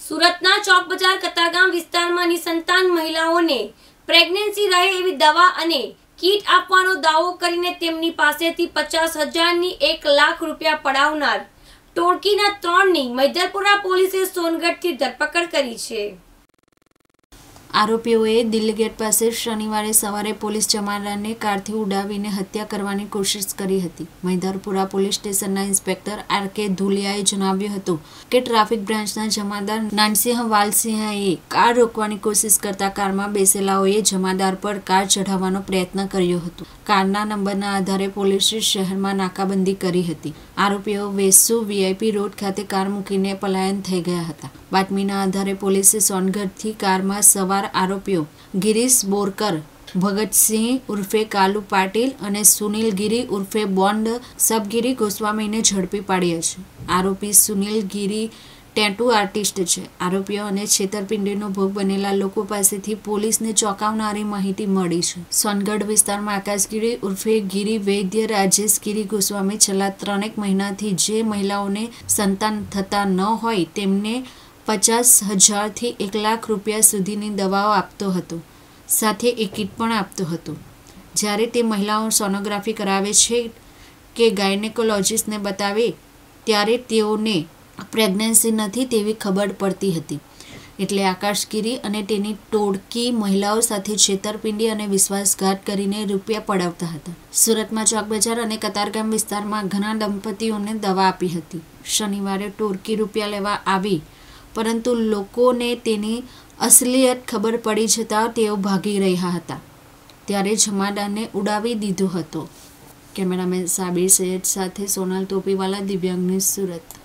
સુરતના ચોક બજાર કતારગામ વિસ્તારમાં નિસંતાન મહિલાઓને પ્રેગ્નન્સી રહે એવી દવા અને કીટ આપવાનો દાવો કરીને તેમની પાસેથી 50,000ની 1 લાખ રૂપિયા પડાવનાર ટોળકીના 3ની મૈદરપુરા પોલીસે સોનગઢથી ધરપકડ કરી છે। આરોપીઓએ દિલ્હી ગેટ પાસે શનિવારે સવારે પોલીસ જમાદારને કારથી ઉડાવીને હત્યા કરવાની કોશિશ કરી હતી। મૈદરપુરા પોલીસ સ્ટેશનના ઇન્સ્પેક્ટર આર.કે. ધુલિયાએ જણાવ્યું હતું કે ટ્રાફિક બ્રાન્ચના જમાદાર નાનસિંહ વાલસિંહાએ કાર રોકવાની કોશિશ કરતા કારમાં બેસેલાઓએ જમાદાર પર કાર ચઢાવવાનો પ્રયત્ન કર્યો હતો। કારના નંબરના આધારે પોલીસે શહેરમાં નાકાબંધી કરી હતી। આરોપીઓ વેસુ વીઆઈપી રોડ ખાતે કાર મૂકીને પલાયન થઈ ગયા હતા। બાતમીના આધારે પોલીસે સોનગઢથી કારમાં સવાર આરોપીઓ ગિરીશ બોરકર, ભગતસિંહ ઉર્ફે કાલુ પાટીલ અને સુનિલ ગીરી ઉર્ફે બોન્ડ સબગીરી ગોસ્વામીને ઝડપી પાડ્યા છે। આરોપી સુનિલ ગીરી ટેટુ આર્ટિસ્ટ છે। આરોપીઓ અને છેતરપિંડીનો ભોગ બનેલા લોકો પાસેથી પોલીસને ચોંકાવનારી માહિતી મળી છે। સોનગઢ વિસ્તારમાં આકાશગીરી ઉર્ફે ગીરી વૈદ્ય, રાજેશ ગીરી ગોસ્વામી છેલ્લા 3 મહિનાથી જે મહિલાઓને સંતાન થતા ન હોય તેમને 50,000થી 1 લાખ રૂપિયા સુધીની દવાઓ આપતો હતો, સાથે એક કીટ પણ આપતો હતો। જ્યારે તે મહિલાઓ સોનોગ્રાફી કરાવે છે કે ગાયનેકોલોજીસ્ટને બતાવે ત્યારે તેઓને પ્રેગ્નન્સી નથી તેવી ખબર પડતી હતી। એટલે આકાશગીરી અને તેની ટોળકી મહિલાઓ સાથે છેતરપિંડી અને વિશ્વાસઘાત કરીને રૂપિયા પડાવતા હતા। સુરતમાં ચોક બજાર અને કતારગામ વિસ્તારમાં ઘણા દંપતીઓને દવા આપી હતી। શનિવારે ટોળકી રૂપિયા લેવા આવી, પરંતુ લોકોને તેની અસલિયત ખબર પડી જતાં તેઓ ભાગી રહ્યા હતા, ત્યારે જમાદારને ઉડાવી દીધો હતો। કેમેરામેન સાબિર સૈયદ સાથે સોનલ ટોપીવાલા, દિવ્યાંગ ન્યૂઝ, સુરત।